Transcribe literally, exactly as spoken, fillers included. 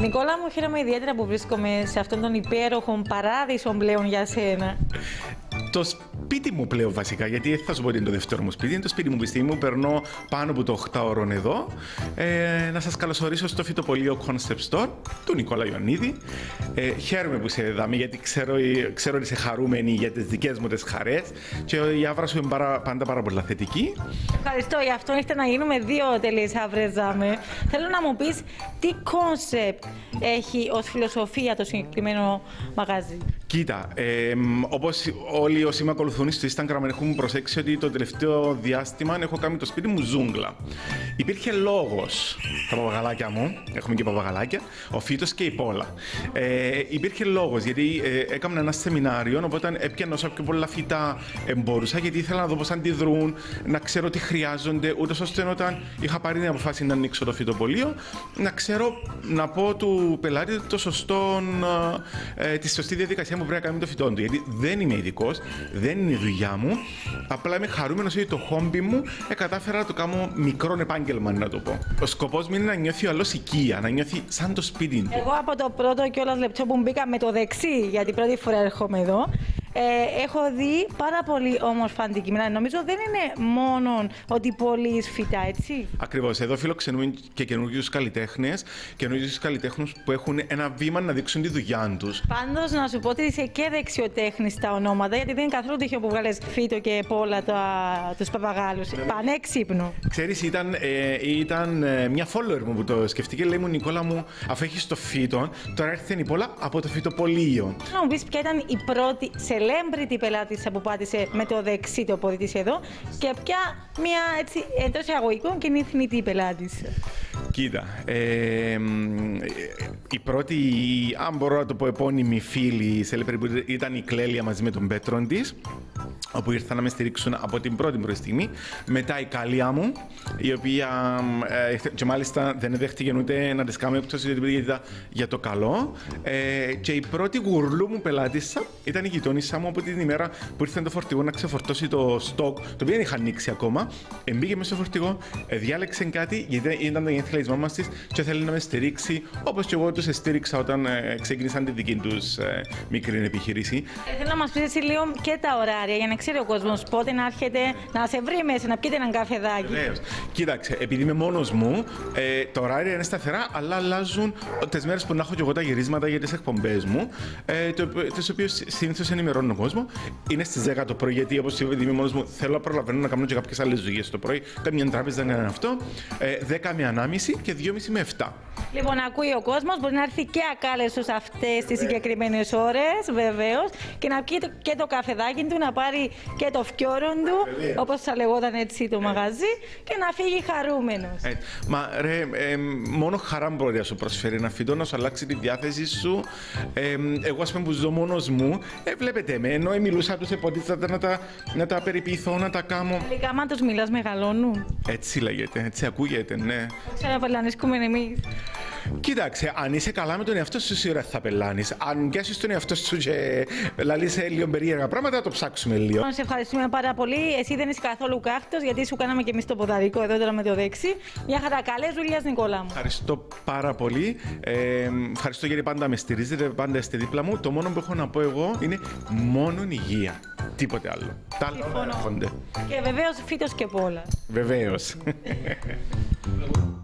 Νικόλα μου, χαίρομαι ιδιαίτερα που βρίσκομαι σε αυτόν τον υπέροχο παράδεισο πλέον για σένα. Το σπίτι μου πλέον βασικά, γιατί θα σου πω ότι είναι το δεύτερο μου σπίτι, είναι το σπίτι μου πιστή μου, περνώ πάνω από το οκτάωρο εδώ. Ε, να σας καλωσορίσω στο φυτοπωλείο Concept Store του Νικόλα Ιωαννίδη. Ε, χαίρομαι που σε είδαμε, γιατί ξέρω, ξέρω ότι είσαι χαρούμενη για τις δικές μου τις χαρές και η άβρα σου είναι πάρα, πάντα πάρα πολύ θετική. Ευχαριστώ, γι' αυτό ήρθε να γίνουμε δύο τελείς άβρεζαμε. Θέλω να μου πεις τι κόνσεπτ έχει ως φιλοσοφία το συγκεκριμένο μαγαζί. Κοίτα, ε, όπως όλοι όσοι με ακολουθούν στο Instagram έχουν προσέξει ότι το τελευταίο διάστημα έχω κάνει το σπίτι μου ζούγκλα. Υπήρχε λόγος, τα παπαγαλάκια μου, έχουμε και παπαγαλάκια, ο Φίτος και η Πόλα. Ε, υπήρχε λόγος, γιατί ε, έκανα ένα σεμινάριο, οπότε έπιανα όσο πιο πολλά φυτά μπορούσα, γιατί ήθελα να δω πώς αντιδρούν, να ξέρω τι χρειάζονται, ούτως ώστε όταν είχα πάρει την αποφάση να ανοίξω το φυτοπωλείο, να ξέρω να πω του πελάτη το σωστό, ε, τη σωστή διαδικασία που πρέπει να κάνει το φυτό του. Γιατί δεν είμαι ειδικός, δεν είναι η δουλειά μου. Απλά είμαι χαρούμενος ότι το χόμπι μου ε, κατάφερα να το κάνω μικρό επάγγελμα, να το πω. Ο σκοπός μου είναι να νιώθει ο άλλος οικία, να νιώθει σαν το σπίτι του. Εγώ από το πρώτο κιόλας λεπτό που μπήκα με το δεξί, γιατί πρώτη φορά έρχομαι εδώ, Ε, έχω δει πάρα πολύ όμορφα αντικείμενα. Νομίζω δεν είναι μόνο ότι πωλείς φυτά, έτσι. Ακριβώς. Εδώ φιλοξενούμε και καινούριους καλλιτέχνες, καινούριους καλλιτέχνους που έχουν ένα βήμα να δείξουν τη δουλειά τους. Πάντως, να σου πω ότι είσαι και δεξιοτέχνης στα ονόματα, γιατί δεν είναι καθόλου τυχαίο που βγάλες Φίτο και Πόλα τους παπαγάλους. Πανέξυπνο. Ξέρεις, ήταν, ε, ήταν ε, μια follower μου που το σκεφτήκε. Λέει μου, Νικόλα μου, αφού έχεις το Φίτο, τώρα έρθει η Πόλα από το φυτοπωλείο. Να μου πεις ποια ήταν η πρώτη celebrity πελάτησα που πάτησε με το δεξί το πόδι της εδώ και ποια μια έτσι εντός εισαγωγικών και νυθνητή πελάτησα. Κοίτα, ε, η πρώτη, αν μπορώ να το πω, επώνυμη φίλη celebrity ήταν η Κλέλια μαζί με τον Πέτρον της, όπου ήρθαν να με στηρίξουν από την πρώτη πρώτη στιγμή. Μετά η Καλία μου, η οποία ε, και μάλιστα δεν δέχτηκε ούτε να της κάνω έκπτωση για το καλό. Ε, και η πρώτη γουρλού μου πελάτησα ήταν η γειτόνισσα μου από την ημέρα που ήρθε το φορτηγό να ξεφορτώσει το στόκ, το οποίο δεν είχα ανοίξει ακόμα. Μπήκε μέσα στο φορτηγό, διάλεξε κάτι, γιατί ήταν τα γενέθλια της μάμας της και θέλει να με στηρίξει, όπως και εγώ τους στήριξα όταν ε, ξεκίνησαν τη δική τους ε, μικρή επιχείρηση. Ε, θέλω να μας πεις εσύ λίγο και τα ωράρια, για να ξέρει ο κόσμος πότε να έρχεται να σε βρει μέσα, να πιείτε έναν καφεδάκι. Βεβαίως. Κοίταξε, επειδή είμαι μόνος μου, ε, τα ωράρια είναι σταθερά, αλλά αλλάζουν τις μέρες που να έχω και εγώ τα γυρίσματα για τις εκπομπές μου, ε, τις οποίες συνήθως ενημερώνω τον κόσμο. Είναι στις δέκα το πρωί, γιατί όπως είπα, επειδή είμαι μόνος μου, θέλω να προλαβαίνω να κάνω και κάποιες άλλες δουλειές το πρωί. Καμία τράπεζα δεν είναι αυτό. Ε, δέκα με ανάμιση και δυόμιση με επτά. Λοιπόν, ακούει ο κόσμος, μπορεί να έρθει και ακάλεστος αυτές τις συγκεκριμένες ώρες, βεβαίως, και να πιει και το καφεδάκι του, να πάρει και το φκιόρον του, όπως θα λεγόταν έτσι το μαγαζί, και να φύγει χαρούμενος. Ε, μα ρε, ε, μόνο χαρά μπορεί να σου προσφέρει ένα φυτό, να σου αλλάξει τη διάθεση σου. Ε, εγώ, ας πούμε, που ζω μόνος μου, ε, βλέπετε με, ενώ μιλούσα τους εποτίθατα να τα, να τα περιποιηθώ, να τα κάνω. Τελικά, άμα τους μιλάς, μεγαλώνουν. Έτσι λέγεται, έτσι ακούγεται, ναι. Ξέρω, πελανίσκουμε εμείς. Κοίταξε, αν είσαι καλά με τον εαυτό σου, σίγουρα θα πελάνεις. Αν πιάσεις τον εαυτό σου και λαλείς λίγο περίεργα πράγματα, θα το ψάξουμε λίγο. Σε ευχαριστούμε πάρα πολύ. Εσύ δεν είσαι καθόλου κάφτος, γιατί σου κάναμε και εμείς το ποδαρικό εδώ τώρα με το δεξί. Μια χαρά, καλές δουλειές, Νικόλα μου. Ευχαριστώ πάρα πολύ. Ε, ευχαριστώ γιατί πάντα με στηρίζετε, πάντα είστε δίπλα μου. Το μόνο που έχω να πω εγώ είναι μόνο υγεία. Τίποτε άλλο. Τα άλλα έρχονται. Και βεβαίως Φίτος και Πόλα. Βεβαίως.